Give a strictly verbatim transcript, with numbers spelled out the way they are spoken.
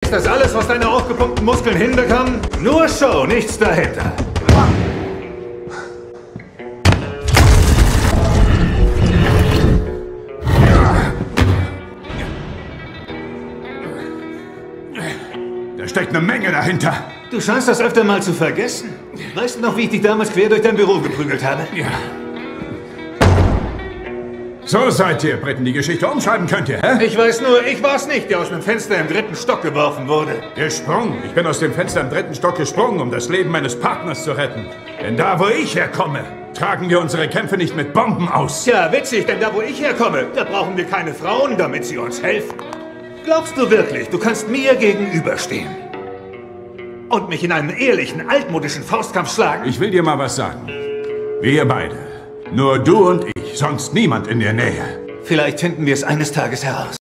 Ist das alles, was deine aufgepumpten Muskeln hinbekommen? Nur Show, nichts dahinter. Da steckt eine Menge dahinter. Du scheinst das öfter mal zu vergessen. Weißt du noch, wie ich dich damals quer durch dein Büro geprügelt habe? Ja. So seid ihr, Briten. Die Geschichte umschreiben könnt ihr, hä? Ich weiß nur, ich war's nicht, der aus einem Fenster im dritten Stock geworfen wurde. Gesprungen. Ich bin aus dem Fenster im dritten Stock gesprungen, um das Leben meines Partners zu retten. Denn da, wo ich herkomme, tragen wir unsere Kämpfe nicht mit Bomben aus. Tja, witzig, denn da, wo ich herkomme, da brauchen wir keine Frauen, damit sie uns helfen. Glaubst du wirklich, du kannst mir gegenüberstehen? Und mich in einem ehrlichen, altmodischen Faustkampf schlagen? Ich will dir mal was sagen. Wir beide. Nur du und ich, sonst niemand in der Nähe. Vielleicht finden wir es eines Tages heraus.